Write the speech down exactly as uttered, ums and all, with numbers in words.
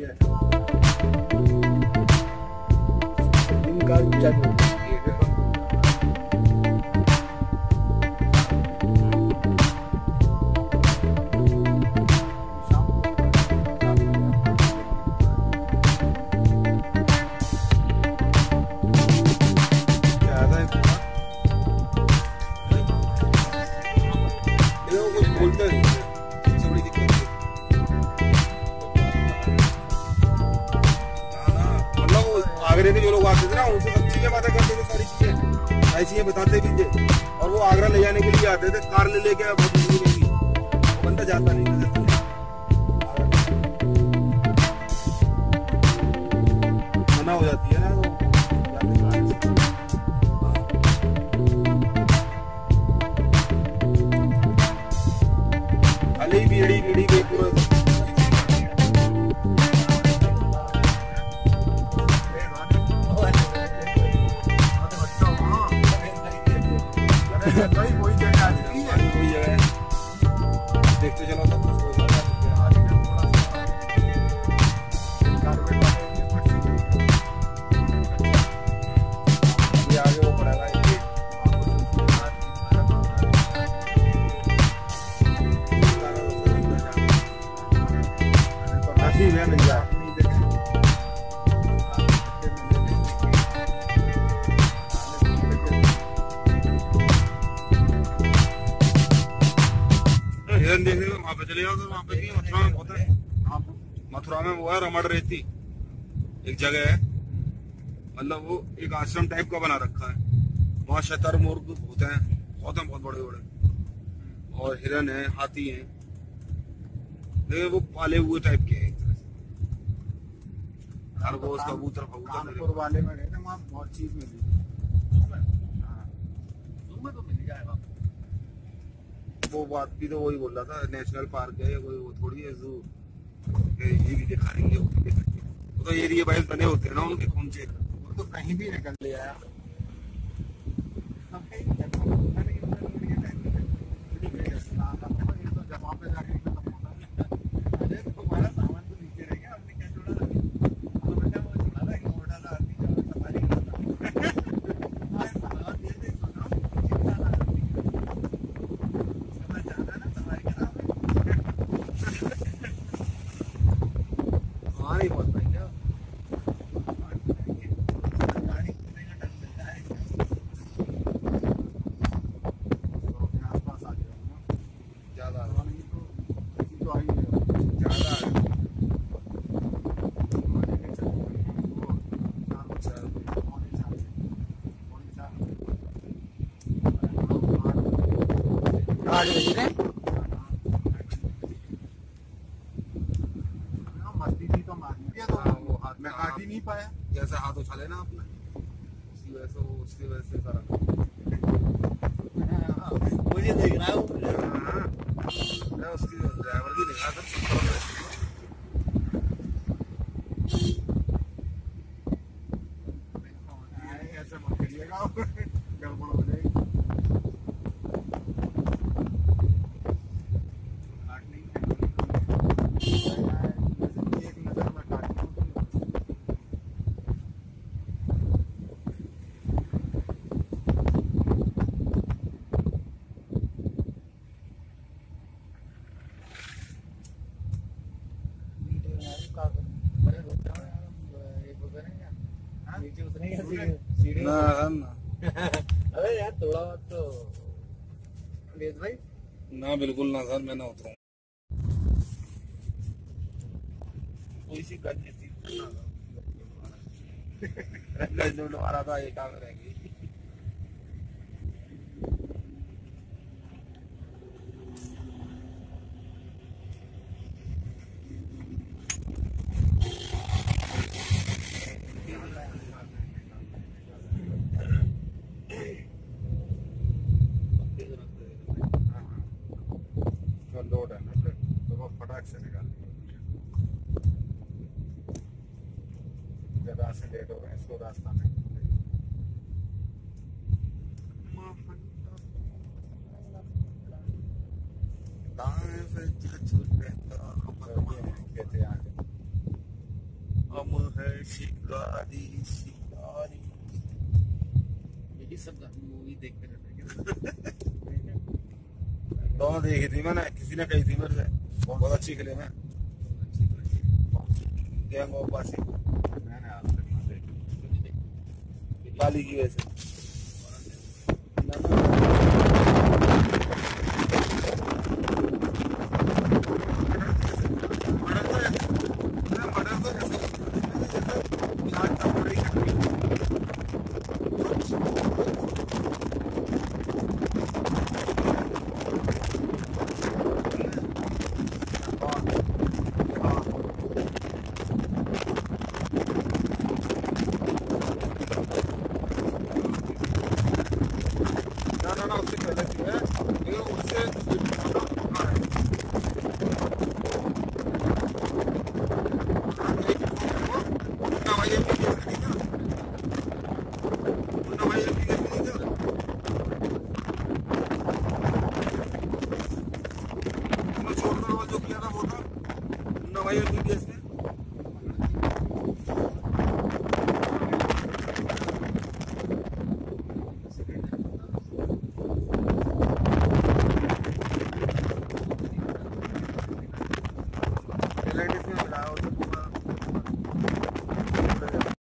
है इनका चलो आगरे के जो लोग आते थे ना उनसे सब चीजें बातें करते थे, सारी चीजें ऐसी बताते भी थे। और वो आगरा ले जाने के लिए आते थे, कार ले लेके बहुत दूर नहीं थी, वो बंदा जाता नहीं था, मना हो जाती है ना खाली बीड़ी बीड़ी के पूरा कोई जगह कोई जगह देखते चलो तो हो जाता ये आगे वो पड़ेगा काफी है मिल जाए देखने को वहाँ पे चले जाओ तो वहाँ पे मथुरा में बहुत है। मथुरा में वो है रमण रेती एक जगह है, मतलब वो एक आश्रम टाइप का बना रखा है, वहाँ शतर मुर्ग होते हैं, बहुत हैं, बहुत बड़े बड़े, और हिरन है, हाथी है, देखिए वो पाले हुए टाइप के हैं एक तरह से। खरगोश कबूतर कबूतर वाले में गए थे, वहाँ बहुत चीज मिली तो मिल जाएगा। वो बात भी तो वही बोल रहा था, नेशनल पार्क है कोई, वो थोड़ी है जू, ये भी दिखाएंगे, वो भी दिखाएंगे, वो तो एरिया वाइज बने होते हैं ना उनके, कौन से वो तो कहीं भी निकल ले आया। मस्ती थी तो मार दिया, तो वो हाथ में काट ही नहीं पाया, जैसे हाथ उछा लेना आपने, उसकी वजह से वो उसकी वजह से सारा मुझे देख रहा है वो, उसकी ड्राइवर की देखा था ऐसे मत करिएगा, गड़बड़ हो जाएगी। ना ना अरे यार थोड़ा बहुत तो वेद भाई ना, बिल्कुल ना सर, मैं ना उतरूँ कोई सी गज थी गज ढूंढ मारा था, ये काम रहेगी। लोड है ना तो वो फटाक से निकाल ज्यादा से लेट हो गए, इसको रास्ता में कहते आगे हम है शिकारी शिकारी। यही सब मूवी देखते रहते हैं। दोनों देखी थी मैंने, किसी ने कही थी मेरे से बहुत अच्छी फिल्म है। गैंग ऑफ वासेपुर मैंने आज तक नहीं देखी, काली की वजह से। भाई